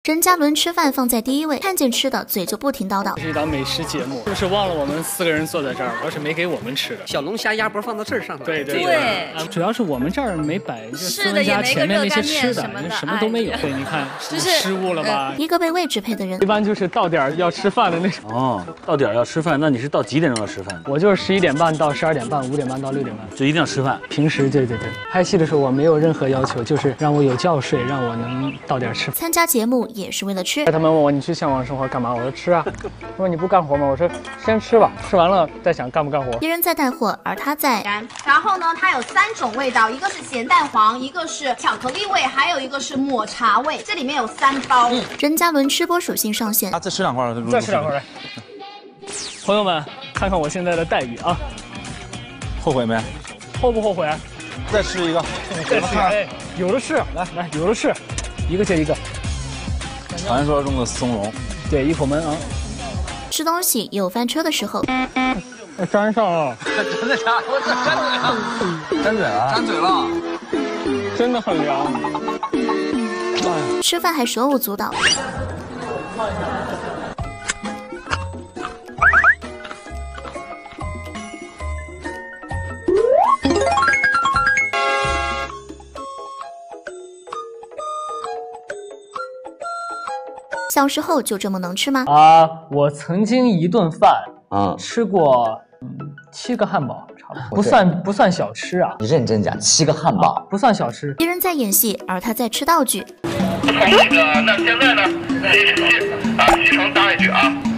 任嘉伦吃饭放在第一位，看见吃的嘴就不停叨叨。 这是一档美食节目，是不是忘了我们4个人坐在这儿，要是没给我们吃的？ 小龙虾、鸭脖放到这儿上头。 对，主要是我们这儿没摆， 是的，也没个热干面什么都没有。对，你看，失误了吧？ 一个被位置配的人， 一般就是到点要吃饭的那种。 哦，到点要吃饭，那你是到几点钟要吃饭？ 我就是11点半到12点半，5点半到6点半， 就一定要吃饭。 平时对，拍戏的时候我没有任何要求，就是让我有觉睡，让我能到点吃。 参加节目也是为了吃。 他们问我你去向往生活干嘛？我说吃啊。他说你不干活吗？我说先吃吧，吃完了再想干不干活。 别人在带货，而他在。 然后呢，它有3种味道，一个是咸蛋黄，一个是巧克力味，还有一个是抹茶味。这里面有3包。 任嘉伦吃播属性上线。 再吃2块， 再吃2块。朋友们，看看我现在的待遇啊！ 后悔没？ 后不后悔？ 再吃一个， 再吃，哎，有的是，来，有的是，一个接一个。 传说中的松茸， 对，一口闷啊！ 吃东西有翻车的时候， 粘上了， 真的假的？我粘嘴了， 粘嘴了， 真的很凉。 吃饭还手舞足蹈。小时候就这么能吃吗？ 我曾经一顿饭吃过7个汉堡，差不多不算小吃啊。 你认真讲，7个汉堡不算小吃。 别人在演戏，而他在吃道具。 那现在呢？西城搭一句啊。